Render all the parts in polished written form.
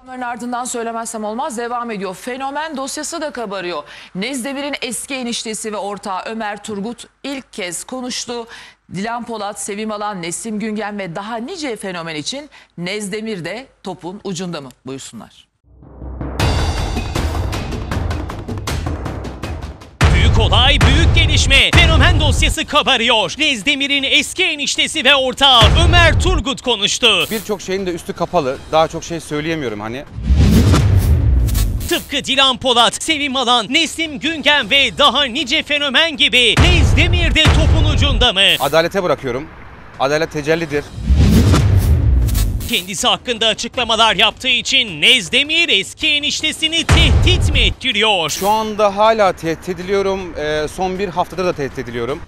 Bunların ardından söylemezsem olmaz devam ediyor. Fenomen dosyası da kabarıyor. Nezdemir'in eski eniştesi ve ortağı Ömer Turgut ilk kez konuştu. Dilan Polat, Sevim Alan, Nesim Güngen ve daha nice fenomen için Nezdemir de topun ucunda mı? Buyursunlar. Büyük olay, büyük gelişme. Fenomen dosyası kabarıyor. Nezdemir'in eski eniştesi ve ortağı Ömer Turgut konuştu. Birçok şeyin de üstü kapalı. Daha çok şey söyleyemiyorum hani. Tıpkı Dilan Polat, Sevim Alan, Nesim Güngen ve daha nice fenomen gibi Nezdemir de topun ucunda mı? Adalete bırakıyorum. Adalet tecellidir. Kendisi hakkında açıklamalar yaptığı için Nezdemir eski eniştesini tehdit mi ettiriyor? Şu anda hala tehdit ediliyorum. Son bir haftadır da tehdit ediliyorum.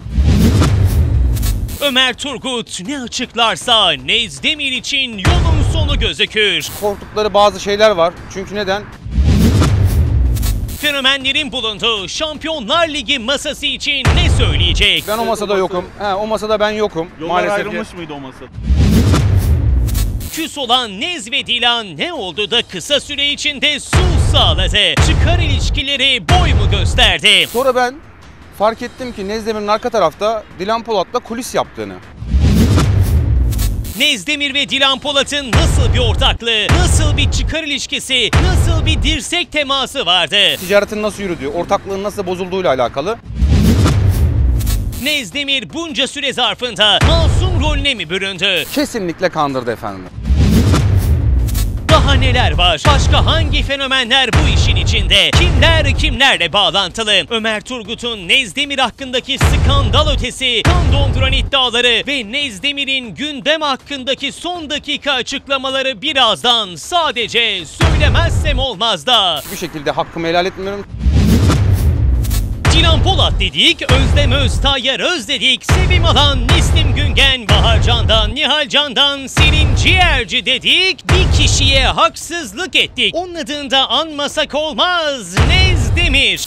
Ömer Turgut ne açıklarsa Nezdemir için yolun sonu gözükür. Korktukları bazı şeyler var. Çünkü neden? Fenomenlerin bulunduğu Şampiyonlar Ligi masası için ne söyleyecek? Ben o masada yokum. O masada ben yokum. Yollar maalesef ayrılmış mıydı o masada? Küs olan Nez ve Dilan ne oldu da kısa süre içinde sulh sağladı? Çıkar ilişkileri boy mu gösterdi? Sonra ben fark ettim ki Nezdemir'in arka tarafta Dilan Polat'la kulis yaptığını. Nezdemir ve Dilan Polat'ın nasıl bir ortaklığı, nasıl bir çıkar ilişkisi, nasıl bir dirsek teması vardı? Ticaretin nasıl yürüdüğü, ortaklığın nasıl bozulduğuyla alakalı. Nezdemir bunca süre zarfında masum rolüne mi büründü? Kesinlikle kandırdı efendim. Daha neler var? Başka hangi fenomenler bu işin içinde? Kimler kimlerle bağlantılı? Ömer Turgut'un Nezdemir hakkındaki skandal ötesi, kan donduran iddiaları ve Nezdemir'in gündem hakkındaki son dakika açıklamaları birazdan sadece söylemezsem olmaz da. Bir şekilde hakkımı helal etmiyorum. Dilan Polat dedik, Özlem Öztayyar Öz dedik, Sevim Alan, Nesim Güngen, Bahar Candan, Nihal Candan, Selin Ciğerci dedik. Bir kişiye haksızlık ettik. Onun adını da anmasak olmaz. Nezdemir.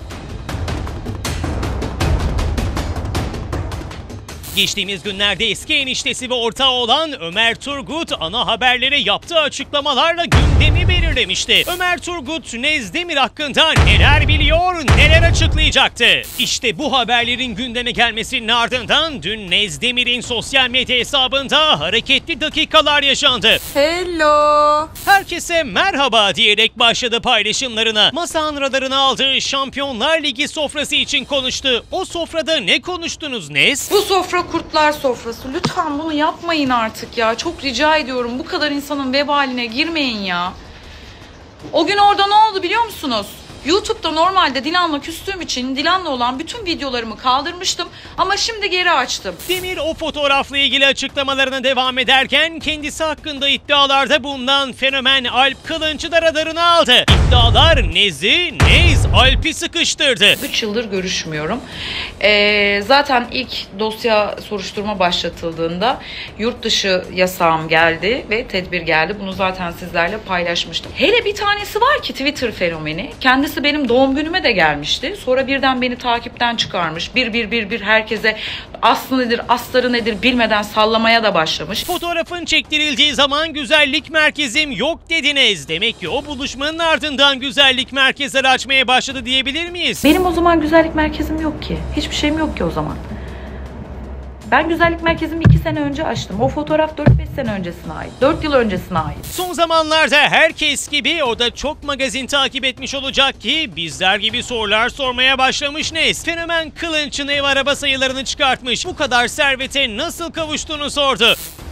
Geçtiğimiz günlerde eski eniştesi ve ortağı olan Ömer Turgut ana haberlere yaptığı açıklamalarla gündemi belirlemişti. Ömer Turgut Nezdemir hakkında neler biliyor, neler açıklayacaktı? İşte bu haberlerin gündeme gelmesinin ardından dün Nezdemir'in sosyal medya hesabında hareketli dakikalar yaşandı. Hello. Herkese merhaba diyerek başladı paylaşımlarına. Masanın radarına aldığı Şampiyonlar Ligi sofrası için konuştu. O sofrada ne konuştunuz Nez? Bu sofra kurtlar sofrası. Lütfen bunu yapmayın artık ya. Çok rica ediyorum. Bu kadar insanın vebaline girmeyin ya. O gün orada ne oldu biliyor musunuz? YouTube'da normalde Dilan'la küstüğüm için Dilan'la olan bütün videolarımı kaldırmıştım ama şimdi geri açtım. Demir o fotoğrafla ilgili açıklamalarına devam ederken kendisi hakkında iddialarda bulunan fenomen Alp Kılınç'ı da radarına aldı. İddialar Nez Alp'i sıkıştırdı. 3 yıldır görüşmüyorum. Zaten ilk dosya soruşturma başlatıldığında yurt dışı yasağım geldi ve tedbir geldi. Bunu zaten sizlerle paylaşmıştım. Hele bir tanesi var ki Twitter fenomeni. Kendisi benim doğum günüme de gelmişti. Sonra birden beni takipten çıkarmış. Bir herkese aslı nedir, astarı nedir bilmeden sallamaya da başlamış. Fotoğrafın çektirildiği zaman güzellik merkezim yok dediniz. Demek ki o buluşmanın ardından güzellik merkezleri açmaya başladı diyebilir miyiz? Benim o zaman güzellik merkezim yok ki. Hiçbir şeyim yok ki o zaman. Ben güzellik merkezimi 2 sene önce açtım. O fotoğraf 4-5 sene öncesine ait. 4 yıl öncesine ait. Son zamanlarda herkes gibi o da çok magazin takip etmiş olacak ki bizler gibi sorular sormaya başlamış Nez. Fenomen Kılınç'ın ev araba sayılarını çıkartmış. Bu kadar servete nasıl kavuştuğunu sordu.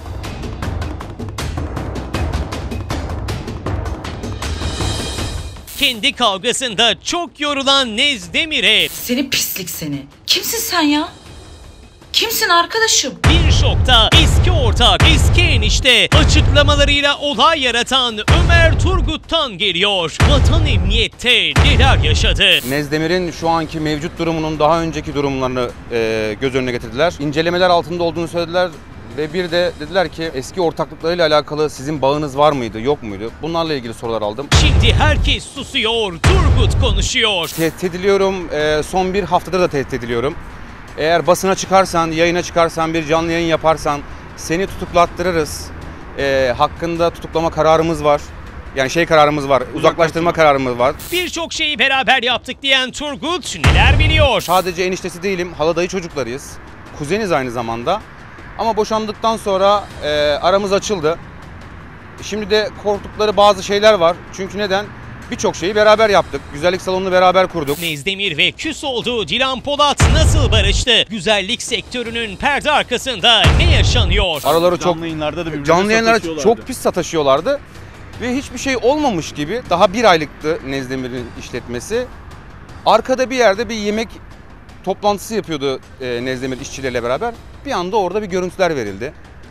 Kendi kavgasında çok yorulan Nezdemir'e Seni pislik seni. Kimsin sen ya? Kimsin arkadaşım? bir şokta eski ortak, eski enişte açıklamalarıyla olay yaratan Ömer Turgut'tan geliyor. Vatan Emniyet'te neler yaşadı? Nezdemir'in şu anki mevcut durumunun daha önceki durumlarını göz önüne getirdiler. İncelemeler altında olduğunu söylediler. Ve bir de dediler ki eski ortaklıklarıyla alakalı sizin bağınız var mıydı, yok muydu? Bunlarla ilgili sorular aldım. Şimdi herkes susuyor, Turgut konuşuyor. Tehdit ediliyorum, son bir haftadır da tehdit ediliyorum. Eğer basına çıkarsan, yayına çıkarsan, bir canlı yayın yaparsan seni tutuklattırırız. Hakkında tutuklama kararımız var. Yani kararımız var, uzaklaştırma kararımız var. Birçok şeyi beraber yaptık diyen Turgut neler biliyor? Sadece eniştesi değilim, hala dayı çocuklarıyız. Kuzeniz aynı zamanda. Ama boşandıktan sonra aramız açıldı. Şimdi de korktukları bazı şeyler var. Çünkü neden? Birçok şeyi beraber yaptık. Güzellik salonunu beraber kurduk. Nezdemir ve küs olduğu Dilan Polat nasıl barıştı? Güzellik sektörünün perde arkasında ne yaşanıyor? Araları çok Canlı yayınlarda da birbirlerine canlı yayınlara sataşıyorlardı. çok pis sataşıyorlardı. Ve hiçbir şey olmamış gibi, daha bir aylıktı Nezdemir'in işletmesi. Arkada bir yerde bir yemek toplantısı yapıyordu Nezdemir işçileriyle beraber. Bir anda orada bir görüntüler verildi.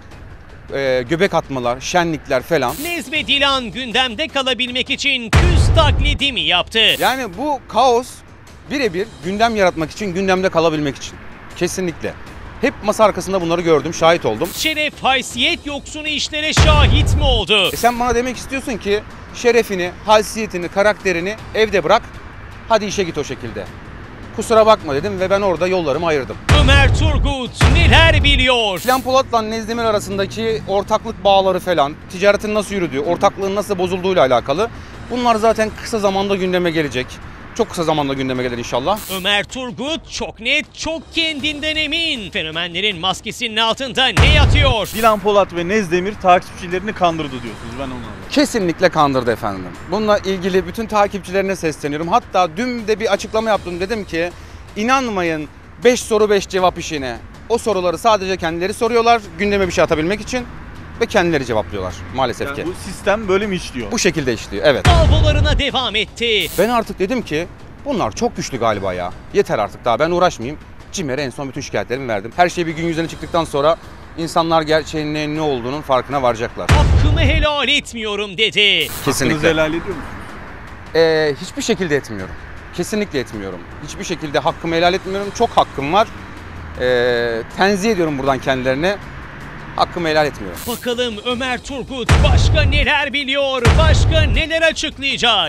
Göbek atmalar, şenlikler falan. Nez ve Dilan gündemde kalabilmek için küs taklidi mi yaptı? Yani bu kaos birebir gündem yaratmak için, gündemde kalabilmek için. Kesinlikle. Hep masa arkasında bunları gördüm, şahit oldum. Şeref, haysiyet yoksunu işlere şahit mi oldu? Sen bana demek istiyorsun ki şerefini, haysiyetini, karakterini evde bırak, hadi işe git o şekilde. Kusura bakma dedim ve ben orada yollarımı ayırdım. Ömer Turgut neler biliyor? Dilan Polat'la Nezdemir arasındaki ortaklık bağları falan, ticaretin nasıl yürüdüğü, ortaklığın nasıl bozulduğuyla alakalı. Bunlar zaten kısa zamanda gündeme gelecek. Çok kısa zamanda gündeme gelir inşallah. Ömer Turgut çok net, çok kendinden emin. Fenomenlerin maskesinin altında ne yatıyor? Dilan Polat ve Nezdemir takipçilerini kandırdı diyorsunuz. Ben onu anladım. Kesinlikle kandırdı efendim. Bununla ilgili bütün takipçilerine sesleniyorum. Hatta dün de bir açıklama yaptım. Dedim ki inanmayın 5 soru 5 cevap işine. O soruları sadece kendileri soruyorlar gündeme bir şey atabilmek için ve kendileri cevaplıyorlar maalesef Yani ki. bu sistem böyle mi işliyor? Bu şekilde işliyor, evet. Salvolarına devam etti. Ben artık dedim ki bunlar çok güçlü galiba ya. Yeter artık daha ben uğraşmayayım. Cimer'e en son bütün şikayetlerimi verdim. Her şey bir gün yüzüne çıktıktan sonra insanlar gerçeğin ne olduğunun farkına varacaklar. Hakkımı helal etmiyorum dedi. Hakkınızı Kesinlikle. helal ediyor musunuz? Hiçbir şekilde etmiyorum. Kesinlikle etmiyorum. Hiçbir şekilde hakkımı helal etmiyorum. Çok hakkım var. Tenzih ediyorum buradan kendilerine. Hakkımı helal etmiyorum. Bakalım Ömer Turgut başka neler biliyor, başka neler açıklayacak?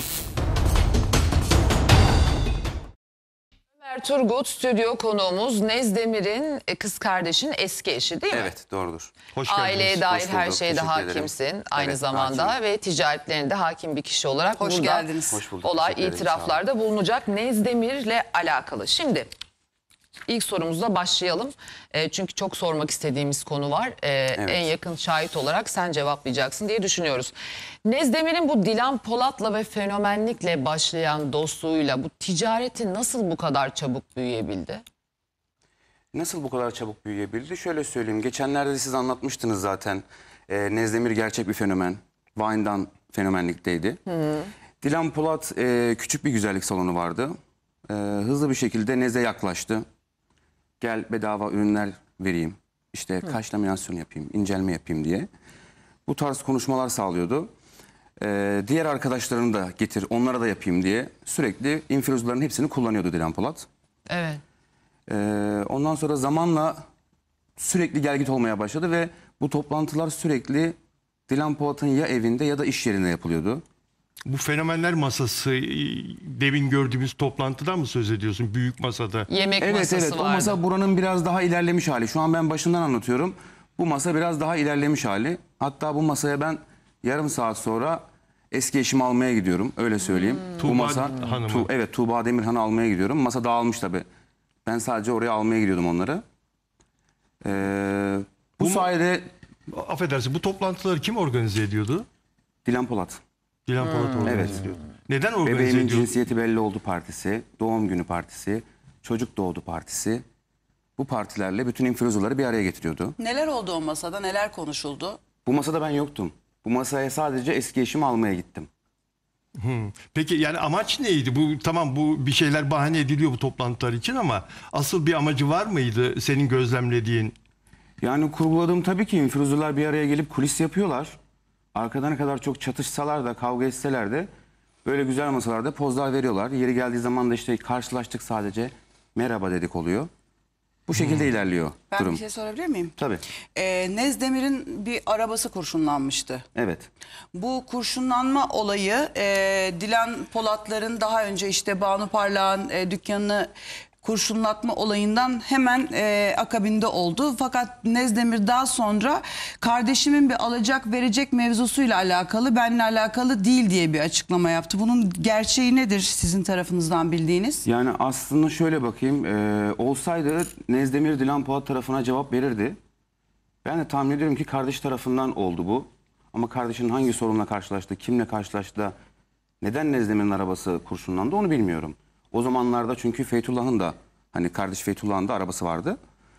Ömer Turgut stüdyo konuğumuz. Nezdemir'in kız kardeşinin eski eşi değil mi? Evet, doğrudur. Hoş geldiniz. Aileye dair Hoş her bulduk, şeyde teşekkür ederim. hakimsin aynı Evet, zamanda hakimim. ve ticaretlerinde hakim bir kişi olarak Hoş burada geldiniz. Hoş bulduk, olay teşekkür ederim, itiraflarda bulunacak Nezdemir'le alakalı. Şimdi ilk sorumuzla başlayalım. Çünkü çok sormak istediğimiz konu var. En yakın şahit olarak sen cevaplayacaksın diye düşünüyoruz. Nezdemir'in bu Dilan Polat'la ve fenomenlikle başlayan dostluğuyla bu ticareti nasıl bu kadar çabuk büyüyebildi? Nasıl bu kadar çabuk büyüyebildi? Şöyle söyleyeyim. Geçenlerde de siz anlatmıştınız zaten. Nezdemir gerçek bir fenomen. Vine'dan fenomenlikteydi. Dilan Polat küçük bir güzellik salonu vardı. Hızlı bir şekilde Nez'e yaklaştı. Gel bedava ürünler vereyim. İşte kaş laminasyon yapayım, incelme yapayım diye. Bu tarz konuşmalar sağlıyordu. Diğer arkadaşlarını da getir, onlara da yapayım diye sürekli influencerların hepsini kullanıyordu Dilan Polat. Evet. Ondan sonra zamanla sürekli gelgit olmaya başladı ve bu toplantılar sürekli Dilan Polat'ın ya evinde ya da iş yerinde yapılıyordu. Bu fenomenler masası demin gördüğümüz toplantıdan mı söz ediyorsun? Büyük masada. Yemek Evet masası evet, o vardı. masa buranın biraz daha ilerlemiş hali. Şu an ben başından anlatıyorum. Bu masa biraz daha ilerlemiş hali. Hatta bu masaya ben yarım saat sonra eski eşimi almaya gidiyorum. Öyle söyleyeyim. Bu Tuğba masa Hanım'ı. evet, Tuğba Demirhan'ı almaya gidiyorum. Masa dağılmış tabii. Ben sadece oraya almaya gidiyordum onları. Bu sayede Affedersin, bu toplantıları kim organize ediyordu? Dilan Polat. Dilan Polat organize Evet. ediyordu. Neden organize Bebeğimin ediyordu? cinsiyeti belli oldu partisi, doğum günü partisi, çocuk doğdu partisi. Bu partilerle bütün influencerları bir araya getiriyordu. Neler oldu o masada? Neler konuşuldu? Bu masada ben yoktum. Bu masaya sadece eski eşimi almaya gittim. Peki yani amaç neydi? Bu tamam, bu bir şeyler bahane ediliyor bu toplantılar için ama asıl bir amacı var mıydı senin gözlemlediğin? Yani kurguladığım tabii ki influencerlar bir araya gelip kulis yapıyorlar. Arkadan ne kadar çok çatışsalar da, kavga etseler de böyle güzel masalarda pozlar veriyorlar. Yeri geldiği zaman da işte karşılaştık sadece, merhaba dedik oluyor. Bu şekilde ilerliyor Ben durum. bir şey sorabilir miyim? Tabii. Nezdemir'in bir arabası kurşunlanmıştı. Evet. Bu kurşunlanma olayı Dilan Polatların daha önce işte Banu Parlak'ın dükkanını kurşunlatma olayından hemen akabinde oldu. Fakat Nezdemir daha sonra kardeşimin bir alacak verecek mevzusuyla alakalı, benimle alakalı değil diye bir açıklama yaptı. Bunun gerçeği nedir sizin tarafınızdan bildiğiniz? Yani aslında şöyle bakayım, olsaydı Nezdemir Dilan Polat tarafına cevap verirdi. Ben de tahmin ediyorum ki kardeş tarafından oldu bu. Ama kardeşinin hangi sorunla karşılaştı, kimle karşılaştı da neden Nezdemir'in arabası kurşunlandı onu bilmiyorum. O zamanlarda çünkü Feytullah'ın da, hani kardeş Feytullah'ın da arabası vardı.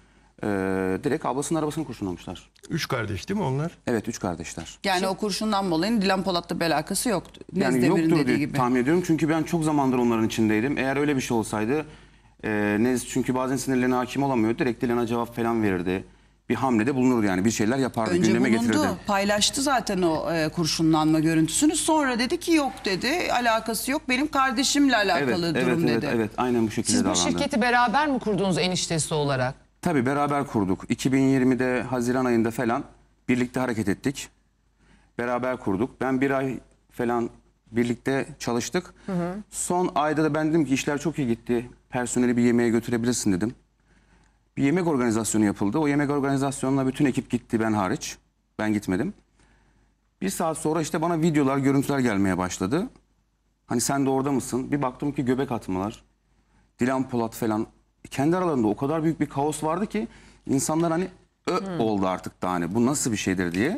Direkt ablasının arabasını kurşunlamışlar. 3 kardeş değil mi onlar? Evet, 3 kardeşler. Yani o kurşunlanma olayının Dilan Polat'la bir alakası yoktu. Yani Nezdemir'in yoktur dediği diye gibi. tahmin ediyorum. Çünkü ben çok zamandır onların içindeydim. Eğer öyle bir şey olsaydı Nez çünkü bazen sinirlerine hakim olamıyor. Direkt Dilan'a cevap falan verirdi. Bir hamlede bulunurdu yani. Bir şeyler yapardı, Önce gündeme bulundu, getirirdi. paylaştı zaten o kurşunlanma görüntüsünü. Sonra dedi ki yok dedi, alakası yok. Benim kardeşimle alakalı durum dedi. Evet, aynen bu şekilde Siz bu davrandı. şirketi beraber mi kurdunuz eniştesi olarak? Tabii beraber kurduk. 2020'de Haziran ayında falan birlikte hareket ettik. Beraber kurduk. Ben bir ay falan birlikte çalıştık. Son ayda da ben dedim ki işler çok iyi gitti. Personeli bir yemeğe götürebilirsin dedim. Bir yemek organizasyonu yapıldı. O yemek organizasyonuna bütün ekip gitti, ben hariç. Ben gitmedim. Bir saat sonra işte bana videolar, görüntüler gelmeye başladı. Hani sen de orada mısın? Bir baktım ki göbek atmalar. Dilan Polat falan. Kendi aralarında o kadar büyük bir kaos vardı ki insanlar hani oldu artık da hani bu nasıl bir şeydir diye.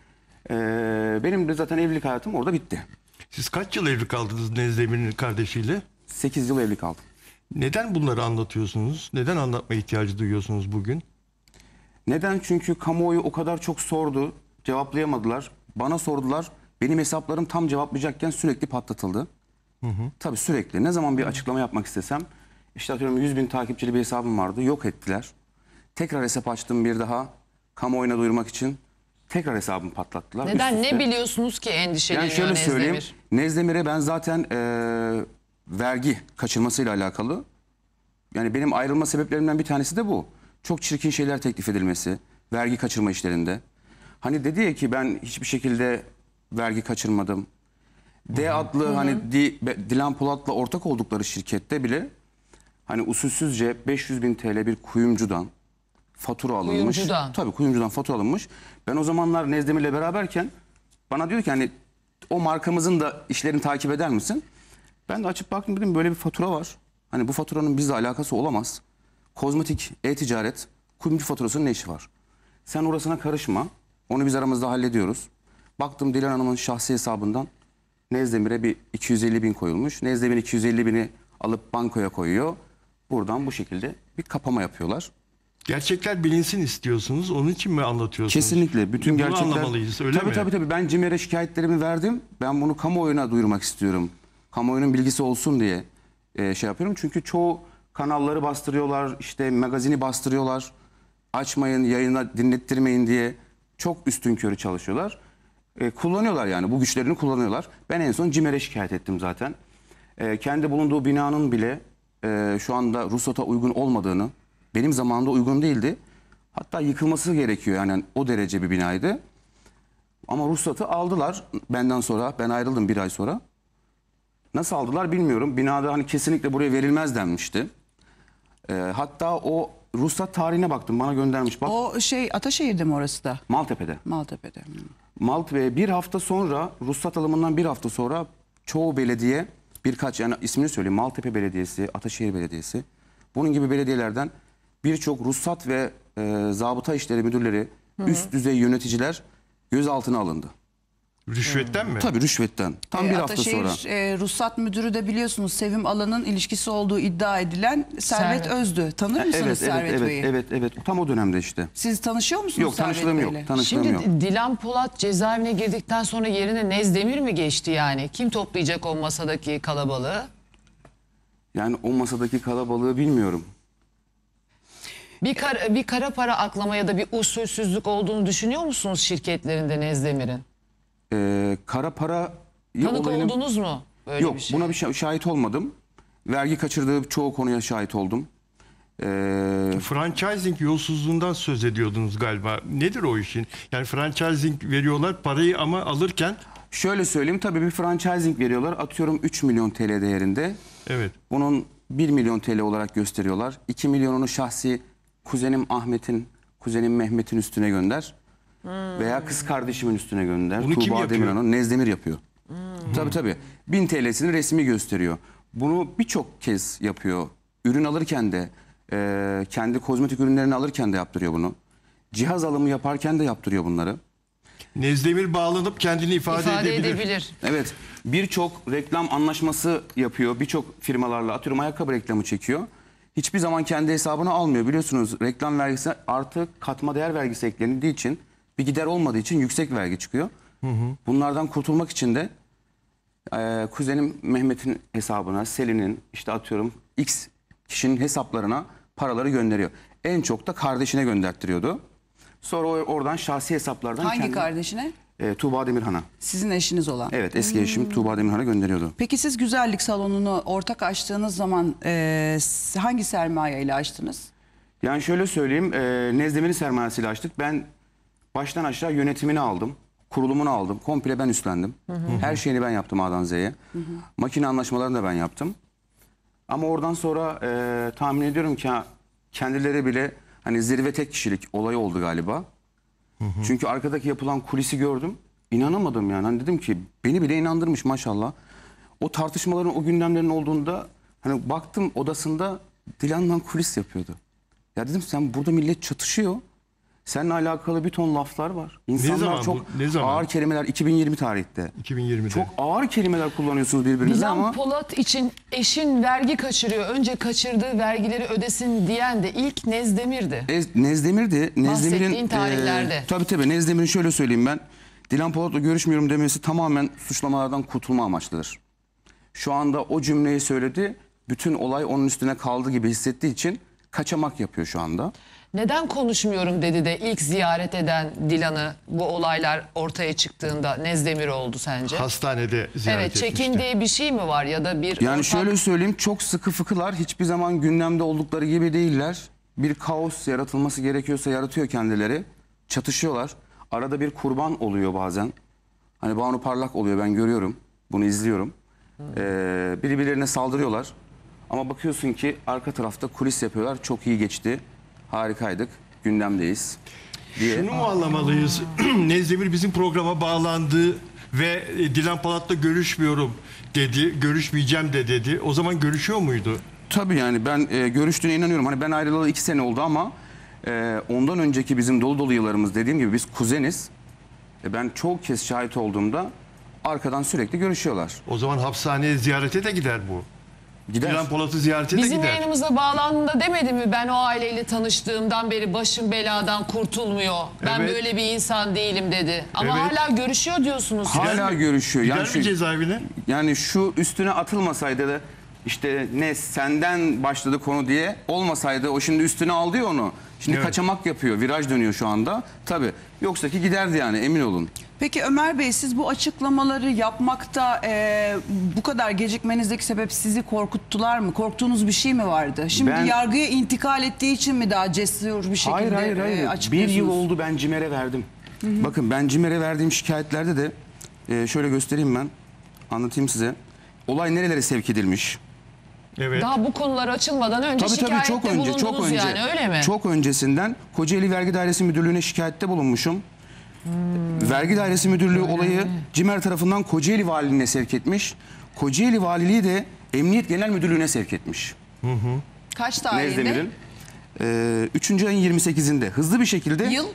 Benim de zaten evlilik hayatım orada bitti. Siz kaç yıl evli kaldınız Nezdemir'in kardeşiyle? 8 yıl evli kaldım. Neden bunları anlatıyorsunuz? Neden anlatma ihtiyacı duyuyorsunuz bugün? Neden? Çünkü kamuoyu o kadar çok sordu, cevaplayamadılar. Bana sordular. Benim hesaplarım tam cevaplayacakken sürekli patlatıldı. Tabii sürekli. Ne zaman bir açıklama yapmak istesem, işte atıyorum 100.000 takipçili bir hesabım vardı, yok ettiler. Tekrar hesap açtım bir daha, kamuoyuna duyurmak için. Tekrar hesabımı patlattılar. Neden? Üst üste. Ne biliyorsunuz ki endişeleniyor Yani şöyle söyleyeyim, Nezdemir? Nezdemir'e ben zaten vergi kaçırmasıyla alakalı. Yani benim ayrılma sebeplerimden bir tanesi de bu. Çok çirkin şeyler teklif edilmesi, vergi kaçırma işlerinde. Hani dedi ya ki ben hiçbir şekilde vergi kaçırmadım. D adlı hani Dilan Polat'la ortak oldukları şirkette bile hani usulsüzce 500.000 TL bir kuyumcudan fatura alınmış. Kuyumcudan. Tabii kuyumcudan fatura alınmış. Ben o zamanlar Nezdemir'le beraberken bana diyor ki hani o markamızın da işlerini takip eder misin? Ben de açıp baktım, dedim böyle bir fatura var. Hani bu faturanın bizle alakası olamaz. Kozmetik, e-ticaret, kuyumcu faturasının ne işi var? Sen orasına karışma. Onu biz aramızda hallediyoruz. Baktım Dilan Hanım'ın şahsi hesabından Nezdemir'e bir 250.000 koyulmuş. Nezdemir 250.000'i alıp bankoya koyuyor. Buradan bu şekilde bir kapama yapıyorlar. Gerçekler bilinsin istiyorsunuz. Onun için mi anlatıyorsunuz? Kesinlikle. Bütün Bunu gerçekler... anlamalıyız, öyle mi? Tabii. Ben CİMER'e şikayetlerimi verdim. Ben bunu kamuoyuna duyurmak istiyorum. Kamuoyunun bilgisi olsun diye şey yapıyorum. Çünkü çoğu kanalları bastırıyorlar, işte magazini bastırıyorlar. Açmayın, yayına dinlettirmeyin diye çok üstünkörü çalışıyorlar. Kullanıyorlar yani, bu güçlerini kullanıyorlar. Ben en son CİMER'e şikayet ettim zaten. Kendi bulunduğu binanın bile şu anda ruhsata uygun olmadığını, benim zamanımda uygun değildi. Hatta yıkılması gerekiyor yani o derece bir binaydı. Ama ruhsatı aldılar benden sonra, ben ayrıldım bir ay sonra. Nasıl aldılar bilmiyorum. Binada hani kesinlikle buraya verilmez denmişti. Hatta o ruhsat tarihine baktım, bana göndermiş. Bak, O Ataşehir'de mi orası da? Maltepe'de. Maltepe'de. Maltepe bir hafta sonra, ruhsat alımından bir hafta sonra çoğu belediye, birkaç yani ismini söyleyeyim, Maltepe Belediyesi, Ataşehir Belediyesi, bunun gibi belediyelerden birçok ruhsat ve zabıta işleri müdürleri, üst düzey yöneticiler gözaltına alındı. Rüşvetten mi? Tabii rüşvetten. Tam bir hafta sonra. Ataşehir Ruhsat Müdürü de biliyorsunuz Sevim Alan'ın ilişkisi olduğu iddia edilen Servet Özdü. Tanır mısınız Servet Bey'i? Evet. Tam o dönemde işte. Siz tanışıyor musunuz Yok, Servet tanıştığım Bey'le? yok. Tanıştığım Şimdi yok. Dilan Polat cezaevine girdikten sonra yerine Nezdemir mi geçti yani? Kim toplayacak o masadaki kalabalığı? Yani o masadaki kalabalığı bilmiyorum. Bir kara para aklama ya da bir usulsüzlük olduğunu düşünüyor musunuz şirketlerinde Nezdemir'in? Kara para Tanık olayının- oldunuz mu? Böyle Yok, bir şey. buna bir şahit olmadım. Vergi kaçırdığı çoğu konuya şahit oldum. Franchising yolsuzluğundan söz ediyordunuz galiba. Nedir o işin? Yani franchising veriyorlar parayı ama alırken... Şöyle söyleyeyim, tabii bir franchising veriyorlar. Atıyorum 3 milyon TL değerinde. Evet. Bunun 1 milyon TL olarak gösteriyorlar. 2 milyonunu şahsi kuzenim Ahmet'in, kuzenim Mehmet'in üstüne gönder. Veya kız kardeşimin üstüne gönder. Bunu kim Tuğba yapıyor? Demirhan'ın, Nezdemir yapıyor. Tabii. 1000 TL'sini resmi gösteriyor. Bunu birçok kez yapıyor. Ürün alırken de, kendi kozmetik ürünlerini alırken de yaptırıyor bunu. Cihaz alımı yaparken de yaptırıyor bunları. Nezdemir bağlanıp kendini ifade edebilir. Evet, birçok reklam anlaşması yapıyor. Birçok firmalarla, atıyorum ayakkabı reklamı çekiyor. Hiçbir zaman kendi hesabına almıyor. Biliyorsunuz reklam vergisi artı katma değer vergisi eklendiği için, bir gider olmadığı için yüksek vergi çıkıyor. Bunlardan kurtulmak için de kuzenim Mehmet'in hesabına, Selin'in, işte atıyorum X kişinin hesaplarına paraları gönderiyor. En çok da kardeşine gönderttiriyordu. Sonra oradan şahsi hesaplardan Hangi kardeşine? Tuğba Demirhan'a. Sizin eşiniz olan. Evet, eski eşim Tuğba Demirhan'a gönderiyordu. Peki siz güzellik salonunu ortak açtığınız zaman hangi sermaye ile açtınız? Yani şöyle söyleyeyim, Nezdemir'in sermayesiyle açtık. Ben baştan aşağı yönetimini aldım, kurulumunu aldım. Komple ben üstlendim. Her şeyini ben yaptım A'dan Z'ye. Makine anlaşmalarını da ben yaptım. Ama oradan sonra tahmin ediyorum ki kendileri bile hani zirve tek kişilik olayı oldu galiba. Çünkü arkadaki yapılan kulisi gördüm. İnanamadım yani. Hani dedim ki beni bile inandırmış maşallah. O tartışmaların, o gündemlerin olduğunda hani baktım odasında Dilan'la kulis yapıyordu. Ya dedim sen burada millet çatışıyor. Seninle alakalı bir ton laflar var. İnsanlar zaman çok bu? Ne zaman? ağır kelimeler 2020 tarihte. 2020'de. Çok ağır kelimeler kullanıyorsunuz birbirinize Dilan ama Polat için eşin vergi kaçırıyor. Önce kaçırdığı vergileri ödesin diyen de ilk Nezdemir'di. Nezdemir'di. Bahsettiğin tarihlerde. Tabii Nezdemir'in şöyle söyleyeyim ben. Dilan Polat'la görüşmüyorum demesi tamamen suçlamalardan kurtulma amaçlıdır. Şu anda o cümleyi söyledi. Bütün olay onun üstüne kaldı gibi hissettiği için kaçamak yapıyor şu anda. Neden konuşmuyorum dedi de ilk ziyaret eden Dilan'ı bu olaylar ortaya çıktığında Nezdemir oldu sence? Hastanede ziyaret Evet, etmişti. çekindiği bir şey mi var ya da bir Yani ortak... şöyle söyleyeyim, çok sıkı fıkılar, hiçbir zaman gündemde oldukları gibi değiller. Bir kaos yaratılması gerekiyorsa yaratıyor kendileri. Çatışıyorlar. Arada bir kurban oluyor bazen. Hani Banu Parlak oluyor, ben görüyorum. Bunu izliyorum. Birbirlerine saldırıyorlar. Ama bakıyorsun ki arka tarafta kulis yapıyorlar. Çok iyi geçti. Harikaydık. Gündemdeyiz diye. Şunu mu anlamalıyız? Nezdemir bizim programa bağlandı ve Dilan Polat'la görüşmüyorum dedi. Görüşmeyeceğim de dedi. O zaman görüşüyor muydu? Tabii yani ben görüştüğüne inanıyorum. Hani ben ayrılalı 2 sene oldu ama ondan önceki bizim dolu dolu yıllarımız, dediğim gibi biz kuzeniz. Ben çok kez şahit olduğumda arkadan sürekli görüşüyorlar. O zaman hapishaneye ziyarete de gider bu. Gider. Dilan Polat'ı ziyarete de Bizim gider. yayınımıza bağlandığında demedi mi ben o aileyle tanıştığımdan beri başım beladan kurtulmuyor. Ben Evet. böyle bir insan değilim dedi. Ama Evet. hala görüşüyor diyorsunuz. Hala mi? görüşüyor. Gider Yani mi cezaevine? yani şu üstüne atılmasaydı da işte ne senden başladı konu diye olmasaydı, o şimdi üstüne aldı ya onu. Şimdi Evet. kaçamak yapıyor. Viraj dönüyor şu anda. Tabii. Yoksa ki giderdi yani, emin olun. Peki Ömer Bey, siz bu açıklamaları yapmakta bu kadar gecikmenizdeki sebep sizi korkuttular mı? Korktuğunuz bir şey mi vardı? Şimdi Ben- yargıya intikal ettiği için mi daha cesur bir şekilde Hayır. Bir açıklıyorsunuz? yıl oldu ben CİMER'e verdim. Bakın ben CİMER'e verdiğim şikayetlerde de şöyle göstereyim ben. Anlatayım size. Olay nerelere sevk edilmiş? Evet. Daha bu konular açılmadan önce şikayette bulundunuz yani öyle mi? Çok öncesinden Kocaeli Vergi Dairesi Müdürlüğü'ne şikayette bulunmuşum. Vergi Dairesi Müdürlüğü olayı CİMER tarafından Kocaeli Valiliğine sevk etmiş. Kocaeli Valiliği de Emniyet Genel Müdürlüğü'ne sevk etmiş. Kaç tarihinde? Nezdemir'in 3. ayın 28'inde hızlı bir şekilde Yıl?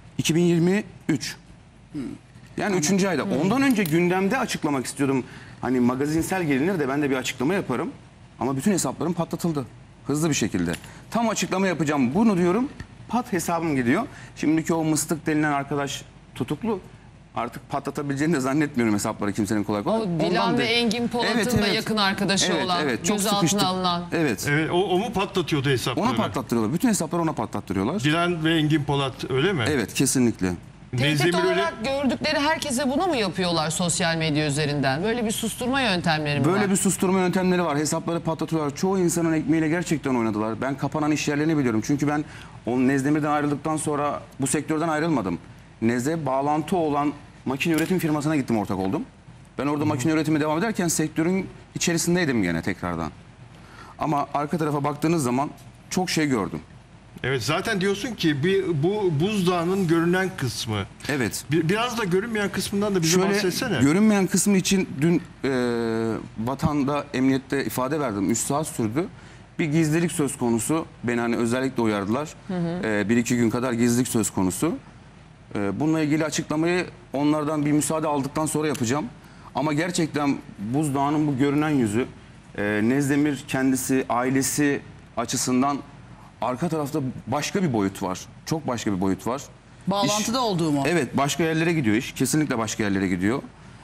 2023. Yani 3. ayda. Ondan önce gündemde açıklamak istiyordum. Hani magazinsel gelinir de ben de bir açıklama yaparım. Ama bütün hesaplarım patlatıldı. Hızlı bir şekilde. Tam açıklama yapacağım bunu diyorum. Pat hesabım gidiyor. Şimdiki o mıstık denilen arkadaş tutuklu. Artık patlatabileceğini de zannetmiyorum hesapları kimsenin kolay kolay. O Dilan Ondan ve da- Engin Polat'ın da yakın arkadaşı olan, çok gözaltına sıkıştık. alınan. Evet. Evet, o mu patlatıyordu hesapları? Ona patlattırıyorlar. Bütün hesapları ona patlattırıyorlar. Dilan ve Engin Polat öyle mi? Evet, kesinlikle. Tehdit Nezdemir öyle... olarak gördükleri herkese bunu mu yapıyorlar sosyal medya üzerinden? Böyle bir susturma yöntemleri mi var? Böyle bir susturma yöntemleri var. Hesapları patlatıyorlar. Çoğu insanın ekmeğiyle gerçekten oynadılar. Ben kapanan iş yerlerini biliyorum. Çünkü ben onun Nezdemir'den ayrıldıktan sonra bu sektörden ayrılmadım. Nez'e bağlantı olan makine üretim firmasına gittim, ortak oldum. Ben orada makine üretimi devam ederken sektörün içerisindeydim gene tekrardan. Ama arka tarafa baktığınız zaman çok şey gördüm. Evet, zaten diyorsun ki bu buzdağının görünen kısmı. Evet. Biraz da görünmeyen kısmından da bize bahsetsene. Görünmeyen kısmı için dün vatanda, emniyette ifade verdim. 3 saat sürdü. Bir gizlilik söz konusu. Beni hani özellikle uyardılar. 1-2 gün kadar gizlilik söz konusu. Bununla ilgili açıklamayı onlardan bir müsaade aldıktan sonra yapacağım. Ama gerçekten buzdağının bu görünen yüzü, Nezdemir kendisi, ailesi açısından arka tarafta başka bir boyut var. Çok başka bir boyut var. Bağlantıda olduğu mu? Evet, başka yerlere gidiyor iş. Kesinlikle başka yerlere gidiyor.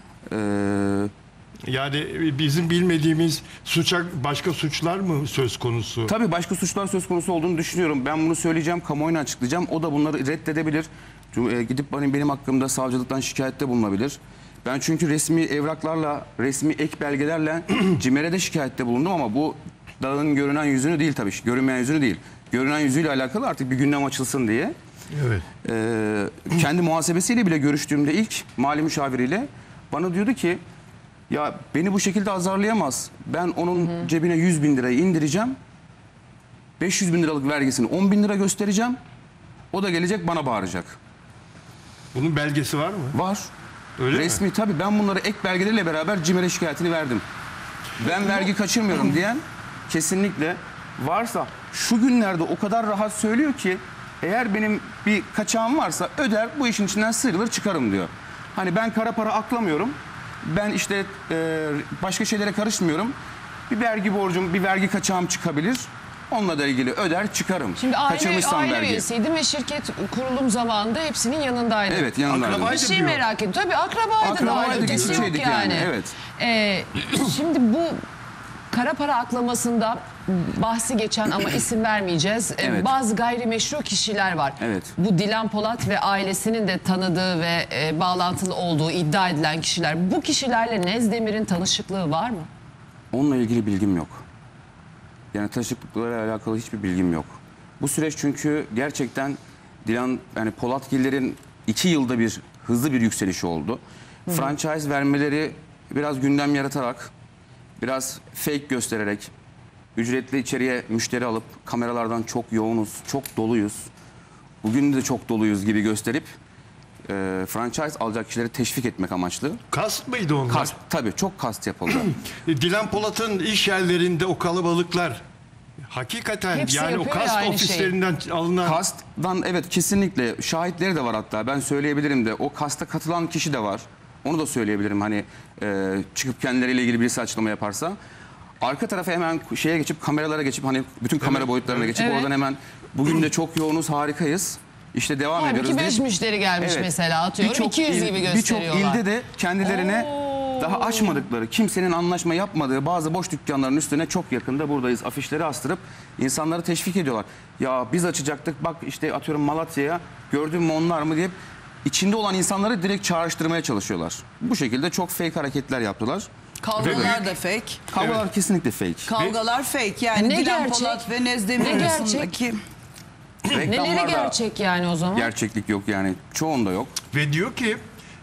Yani bizim bilmediğimiz başka suçlar mı söz konusu? Tabii başka suçlar söz konusu olduğunu düşünüyorum. Ben bunu söyleyeceğim, kamuoyuna açıklayacağım. O da bunları reddedebilir. Gidip benim hakkımda savcılıktan şikayette bulunabilir. Ben çünkü resmi evraklarla, resmi ek belgelerle CİMER'e şikayette bulundum ama bu dağın görünen yüzünü değil tabii. Görünmeyen yüzünü değil. Görünen yüzüyle alakalı artık bir gündem açılsın diye. Evet. Kendi muhasebesiyle bile görüştüğümde ilk mali müşaviriyle bana diyordu ki ya beni bu şekilde azarlayamaz. Ben onun cebine 100 bin lirayı indireceğim. 500 bin liralık vergisini 10 bin lira göstereceğim. O da gelecek bana bağıracak. Bunun belgesi var mı? Var. Öyle Resmi mi? tabii, ben bunları ek belgelerle beraber CİMER'e şikayetini verdim. Ben vergi kaçırmıyorum diyen kesinlikle varsa şu günlerde o kadar rahat söylüyor ki eğer benim bir kaçağım varsa öder, bu işin içinden sıyrılır çıkarım diyor. Hani ben kara para aklamıyorum. Ben işte başka şeylere karışmıyorum. Bir vergi borcum, bir vergi kaçağım çıkabilir. Onunla da ilgili öder çıkarım. Şimdi Kaçırmışsam aile vergi. üyesiydim ve şirket kurulum zamanında hepsinin yanındaydım. Evet, yanındaydım. Akrabaydı Bir şey diyor. merak ettim. Tabii akrabaydı da Akrabaydık, ötesi iç yok içeydik yani. yani, evet. Şimdi bu kara para aklamasında bahsi geçen ama isim vermeyeceğiz. Evet. Bazı gayrimeşru kişiler var. Evet. Bu Dilan Polat ve ailesinin de tanıdığı ve bağlantılı olduğu iddia edilen kişiler. Bu kişilerle Nezdemir'in tanışıklığı var mı? Onunla ilgili bilgim yok. Yani taşıklıklarla alakalı hiçbir bilgim yok. Bu süreç çünkü gerçekten Dilan, yani Polatgillerin 2 yılda bir hızlı bir yükselişi oldu. Franchise vermeleri biraz gündem yaratarak, biraz fake göstererek, ücretli içeriye müşteri alıp kameralardan çok yoğunuz, çok doluyuz, bugün de çok doluyuz gibi gösterip franchise alacak kişileri teşvik etmek amaçlı. Kast mıydı onlar? Kast, tabii çok kast yapıldı. Dilan Polat'ın iş yerlerinde o kalabalıklar hakikaten Hepsi yani o yapıyor kast ya aynı ofislerinden alınan Kast'dan evet kesinlikle şahitleri de var, hatta ben söyleyebilirim de o kasta katılan kişi de var. Onu da söyleyebilirim hani çıkıp kendileriyle ilgili birisi açıklama yaparsa. Arka tarafa hemen şeye geçip kameralara geçip hani bütün kamera boyutlarına geçip Evet. oradan hemen bugün de çok yoğunuz, harikayız. İşte devam ediyoruz. Halbuki 5 deyip- müşteri gelmiş Evet. mesela, atıyorum. Birçok 200 il- gibi Birçok gösteriyorlar. ilde de kendilerine daha açmadıkları, kimsenin anlaşma yapmadığı bazı boş dükkanların üstüne çok yakında buradayız afişleri astırıp insanları teşvik ediyorlar. Ya biz açacaktık, bak işte atıyorum Malatya'ya, gördün mü onlar mı deyip içinde olan insanları direkt çağrıştırmaya çalışıyorlar. Bu şekilde çok fake hareketler yaptılar. Kavgalar da fake. Kavgalar kesinlikle fake. Kavgalar fake. Yani Ne Dilan gerçek? Polat ve Nezdemir Ne gerçek? arasındaki... Neleri Reklamlarda gerçek yani o zaman? gerçeklik yok yani, çoğunda yok. ve diyor ki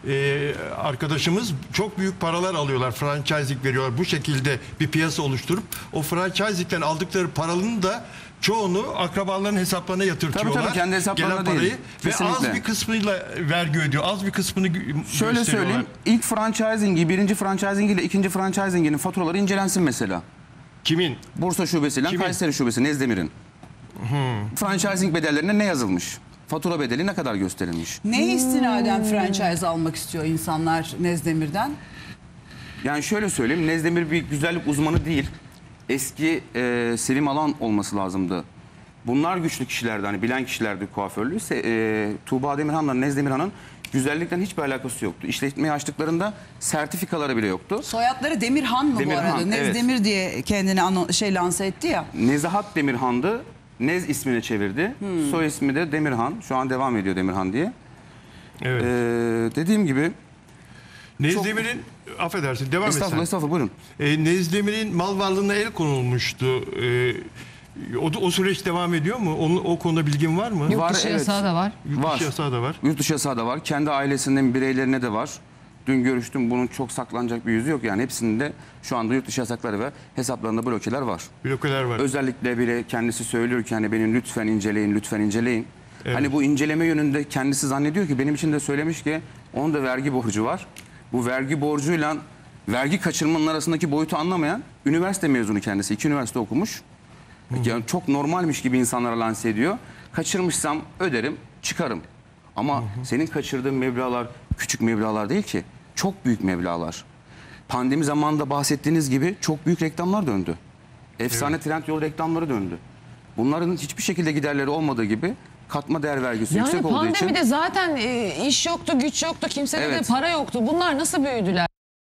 arkadaşımız çok büyük paralar alıyorlar, franchising veriyorlar, bu şekilde bir piyasa oluşturup o franchising'den aldıkları paranın da çoğunu akrabaların hesaplarına yatırtıyorlar. Tabii, kendi hesaplarına Gelen parayı değil. ve Kesinlikle. az bir kısmıyla vergi ödüyor, az bir kısmını Şöyle gösteriyorlar. söyleyeyim, ilk franchising'i, birinci franchising ile ikinci franchising'in faturaları incelensin mesela. Kimin? Bursa şubesiyle Kimin? Kayseri şubesi Nezdemir'in. Franchising bedellerine ne yazılmış? Fatura bedeli ne kadar gösterilmiş? Neye istinaden franchise almak istiyor insanlar Nezdemir'den? Yani şöyle söyleyeyim, Nezdemir bir güzellik uzmanı değil. Eski Sevim Alan olması lazımdı. Bunlar güçlü kişilerdi, hani bilen kişilerdi kuaförlüğü. Tuğba Demirhan'la Nezdemirhan'ın güzellikten hiçbir alakası yoktu. İşletmeyi açtıklarında sertifikaları bile yoktu. Soyadları Demirhan mı Demirhan, bu arada? evet. Nezdemir diye kendini lanse etti ya. Nezahat Demirhan'dı. Nez ismini çevirdi. Soy ismi de Demirhan. Şu an devam ediyor Demirhan diye. Evet. Dediğim gibi... Nezdemir'in, affedersin devam et Estağfurullah, sen. estağfurullah, buyurun. Nezdemir'in mal varlığına el konulmuştu. O süreç devam ediyor mu? O konuda bilgin var mı? Yurt Var, dışı evet. yasağı da var. Yurt Var. dışı yasağı da var. Yurt dışı yasağı da var. Kendi ailesinden bireylerine de var. Dün görüştüm, bunun çok saklanacak bir yüzü yok. Yani hepsinde şu anda yurt dışı yasakları ve hesaplarında blokeler var. Blokeler var. Özellikle bile kendisi söylüyor ki hani beni lütfen inceleyin, lütfen inceleyin. Evet. Hani bu inceleme yönünde kendisi zannediyor ki benim için de söylemiş ki onun da vergi borcu var. Bu vergi borcuyla vergi kaçırmanın arasındaki boyutu anlamayan üniversite mezunu kendisi. 2 üniversite okumuş. Yani çok normalmiş gibi insanlara lanse ediyor. Kaçırmışsam öderim, çıkarım. Ama senin kaçırdığın meblağlar küçük meblağlar değil ki. Çok büyük meblağlar. Pandemi zamanında bahsettiğiniz gibi çok büyük reklamlar döndü. Efsane Trendyol reklamları döndü. Bunların hiçbir şekilde giderleri olmadığı gibi katma değer vergisi Yani yüksek olduğu için... pandemide zaten iş yoktu, güç yoktu, kimsede Evet. de para yoktu. Bunlar nasıl büyüdüler?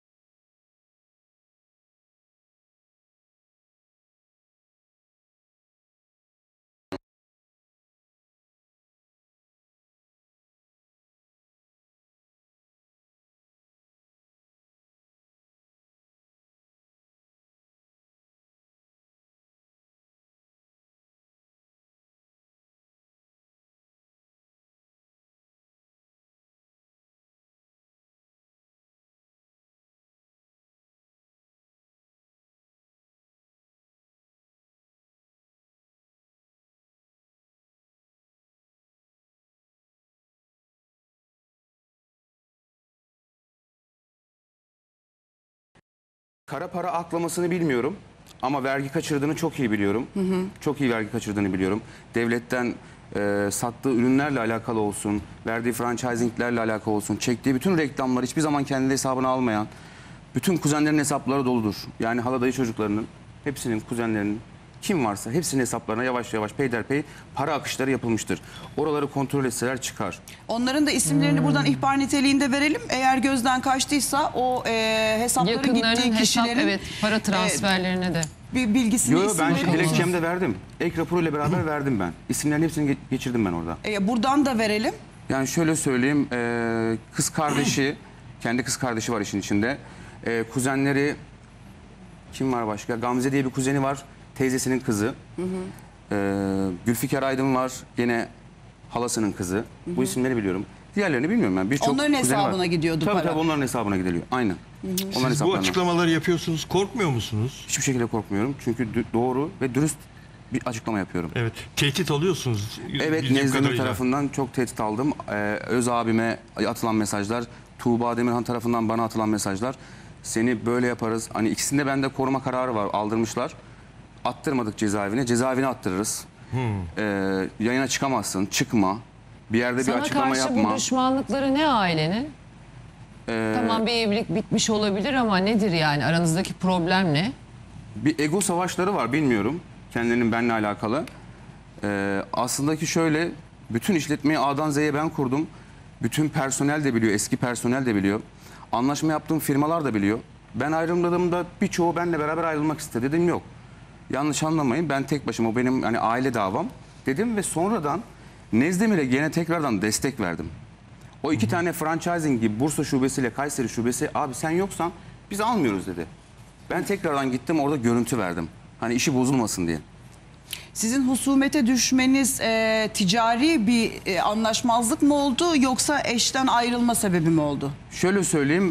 Kara para aklamasını bilmiyorum ama vergi kaçırdığını çok iyi biliyorum. Çok iyi vergi kaçırdığını biliyorum. Devletten sattığı ürünlerle alakalı olsun, verdiği franchisinglerle alakalı olsun, çektiği bütün reklamlar hiçbir zaman kendi hesabına almayan, bütün kuzenlerin hesapları doludur. Yani haladayı çocuklarının, hepsinin, kuzenlerinin, kim varsa hepsinin hesaplarına yavaş yavaş peyderpey para akışları yapılmıştır. Oraları kontrol etseler çıkar. Onların da isimlerini buradan ihbar niteliğinde verelim. Eğer gözden kaçtıysa o hesapların Yakınların gittiği hesap, kişilerin evet, para transferlerine de. bir bilgisini, Yo, ben isimlerini dilekçemde verdim. Ek raporuyla beraber verdim ben. İsimlerin hepsini geçirdim ben orada. buradan da verelim. Yani şöyle söyleyeyim, kız kardeşi, kendi kız kardeşi var işin içinde. Kuzenleri, kim var başka? Gamze diye bir kuzeni var, teyzesinin kızı. Gülfikar Aydın var, gene halasının kızı. Bu isimleri biliyorum. Diğerlerini bilmiyorum ben. Birçok Onların kuzeni var. hesabına gidiyordu tabii, para. Tabii onların hesabına gidiliyor. Aynen. Onların Siz bu hesaplarına. açıklamaları yapıyorsunuz. Korkmuyor musunuz? Hiçbir şekilde korkmuyorum. Çünkü doğru ve dürüst bir açıklama yapıyorum. Evet. Tehdit alıyorsunuz. Evet, bildiğim Nezdemir kadarıyla. tarafından çok tehdit aldım. Öz abime atılan mesajlar, Tuğba Demirhan tarafından bana atılan mesajlar. Seni böyle yaparız. Hani ikisinde bende koruma kararı var, aldırmışlar. Attırmadık cezaevine, cezaevine attırırız. Yayına çıkamazsın, çıkma. Bir yerde Sana bir açıklama karşı yapma. bu düşmanlıkları ne ailenin? Tamam, bir evlilik bitmiş olabilir ama nedir yani? Aranızdaki problem ne? Bir ego savaşları var, bilmiyorum. Kendilerinin benimle alakalı. Aslında ki şöyle, bütün işletmeyi A'dan Z'ye ben kurdum. Bütün personel de biliyor, eski personel de biliyor. Anlaşma yaptığım firmalar da biliyor. Ben ayrıldığımda birçoğu benimle beraber ayrılmak istedi. Dedim yok. Yanlış anlamayın, ben tek başıma, o benim hani aile davam dedim ve sonradan Nezdemir'e gene tekrardan destek verdim. O 2 tane franchising'i Bursa şubesiyle Kayseri şubesi, abi sen yoksan biz almıyoruz dedi. Ben tekrardan gittim, orada görüntü verdim. Hani işi bozulmasın diye. Sizin husumete düşmeniz ticari bir anlaşmazlık mı oldu yoksa eşten ayrılma sebebi mi oldu? Şöyle söyleyeyim,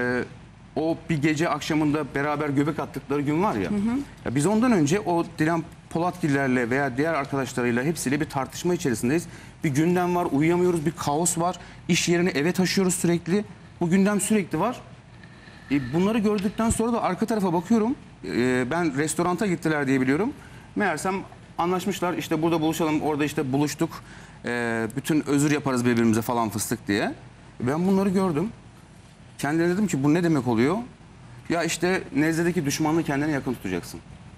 o bir gece akşamında beraber göbek attıkları gün var ya. Ya biz ondan önce o Dilan Polatgillerle veya diğer arkadaşlarıyla hepsiyle bir tartışma içerisindeyiz. Bir gündem var, uyuyamıyoruz, bir kaos var. İş yerini eve taşıyoruz sürekli. Bu gündem sürekli var. Bunları gördükten sonra da arka tarafa bakıyorum. Ben restoranta gittiler diye biliyorum. Meğersem anlaşmışlar, işte burada buluşalım, orada işte buluştuk. Bütün özür yaparız birbirimize falan fıstık diye. Ben bunları gördüm. Kendine dedim ki bu ne demek oluyor? Ya işte Nezde'deki düşmanlığı kendine yakın tutacaksın.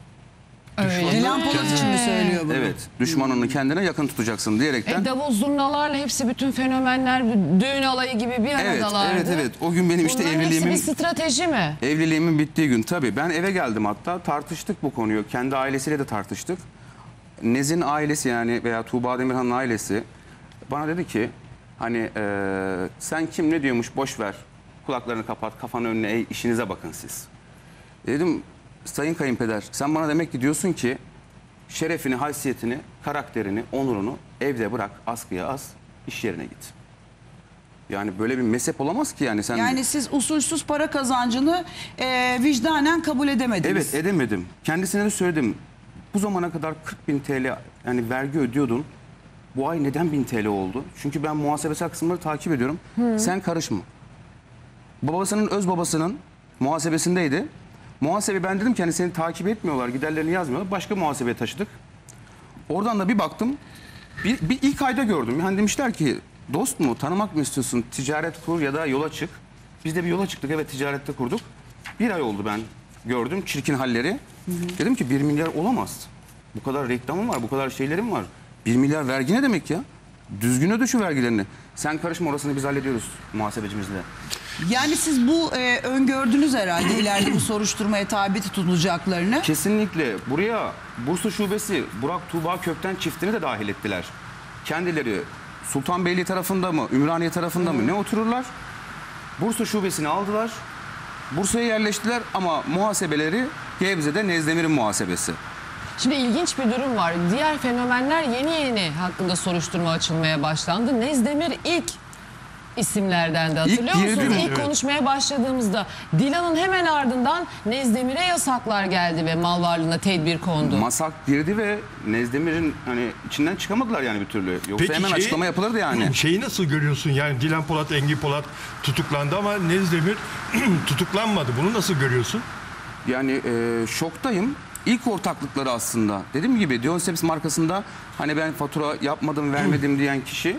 Dilan Polat için mi söylüyor bunu? Evet, düşmanını kendine yakın tutacaksın diyerekten. Davul zurnalarla hepsi, bütün fenomenler düğün alayı gibi bir Evet, aradalardı. evet. O gün benim işte Bunların hepsi evliliğimin... bir strateji mi? Evliliğimin bittiği gün tabii. Ben eve geldim hatta, tartıştık bu konuyu. Kendi ailesiyle de tartıştık. Nez'in ailesi yani veya Tuğba Demirhan'ın ailesi bana dedi ki hani sen kim ne diyormuş boş ver. Kulaklarını kapat, kafanı önüne eğ, işinize bakın siz. Dedim sayın kayınpeder, sen bana demek ki diyorsun ki şerefini, haysiyetini, karakterini, onurunu evde bırak, askıya as, iş yerine git. Yani böyle bir mezhep olamaz ki yani sen... Yani siz usulsüz para kazancını vicdanen kabul edemediniz. Evet, edemedim. Kendisine de söyledim. Bu zamana kadar 40.000 TL yani vergi ödüyordun. Bu ay neden 1000 TL oldu? Çünkü ben muhasebesel kısımları takip ediyorum. Sen karışma. Babasının, öz babasının muhasebesindeydi. Muhasebe, ben dedim ki hani seni takip etmiyorlar, giderlerini yazmıyorlar. Başka muhasebeye taşıdık. Oradan da bir baktım. Bir ilk ayda gördüm. Yani demişler ki dost mu, tanımak mı istiyorsun? Ticaret kur ya da yola çık. Biz de bir yola çıktık. Evet, ticarette kurduk. Bir ay oldu ben gördüm çirkin halleri. Dedim ki 1 milyar olamaz. Bu kadar reklamım var, bu kadar şeylerim var. 1 milyar vergi ne demek ya? Düzgün öde şu vergilerini. Sen karışma, orasını biz hallediyoruz muhasebecimizle. Yani siz bu öngördünüz herhalde ileride bu soruşturmaya tabi tutulacaklarını. Kesinlikle. Buraya Bursa Şubesi Burak Tuğba Kökten çiftini de dahil ettiler. Kendileri Sultanbeyli tarafında mı, Ümraniye tarafında mı ne otururlar? Bursa Şubesini aldılar. Bursa'ya yerleştiler ama muhasebeleri Gebze'de Nezdemir'in muhasebesi. Şimdi ilginç bir durum var. Diğer fenomenler yeni hakkında soruşturma açılmaya başlandı. Nezdemir ilk isimlerden de hatırlıyor İlk girdi musunuz? mi? İlk Evet. konuşmaya başladığımızda Dilan'ın hemen ardından Nezdemir'e yasaklar geldi ve mal varlığına tedbir kondu. Masak girdi ve Nezdemir'in hani içinden çıkamadılar yani bir türlü. Yoksa hemen açıklama yapılırdı yani. Şeyi nasıl görüyorsun? Yani Dilan Polat, Engin Polat tutuklandı ama Nezdemir tutuklanmadı. Bunu nasıl görüyorsun? Yani şoktayım. İlk ortaklıkları aslında. Dediğim gibi Dionseps markasında hani ben fatura yapmadım, vermedim diyen kişi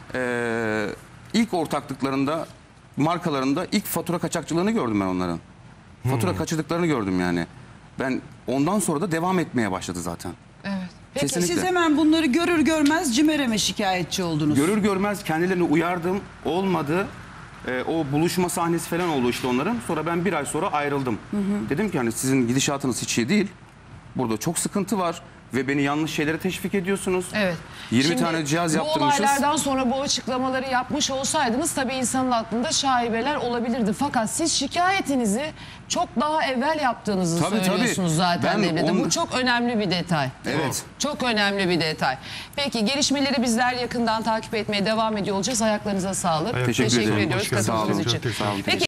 ilk ortaklıklarında, markalarında ilk fatura kaçakçılığını gördüm ben onların. Fatura kaçırdıklarını gördüm yani. Ben ondan sonra da devam etmeye başladı zaten. Evet. Peki Kesinlikle. siz hemen bunları görür görmez CİMER'e şikayetçi oldunuz? Görür görmez kendilerini uyardım. Olmadı. O buluşma sahnesi falan oldu işte onların. Sonra ben bir ay sonra ayrıldım. Dedim ki hani sizin gidişatınız hiç iyi değil. Burada çok sıkıntı var ve beni yanlış şeylere teşvik ediyorsunuz. Evet. 20 Şimdi tane cihaz bu yaptırmışız. olaylardan sonra bu açıklamaları yapmış olsaydınız tabii insanın aklında şaibeler olabilirdi. Fakat siz şikayetinizi çok daha evvel yaptığınızı Tabii, söylüyorsunuz tabii. zaten Ben devlete. on- Bu çok önemli bir detay. Evet. Çok önemli bir detay. Peki gelişmeleri bizler yakından takip etmeye devam ediyor olacağız. Ayaklarınıza sağlık. Evet, teşekkür ederim. ediyoruz Hoş geldiniz. katıldığınız Sağ olun. için. Sağ olun. Peki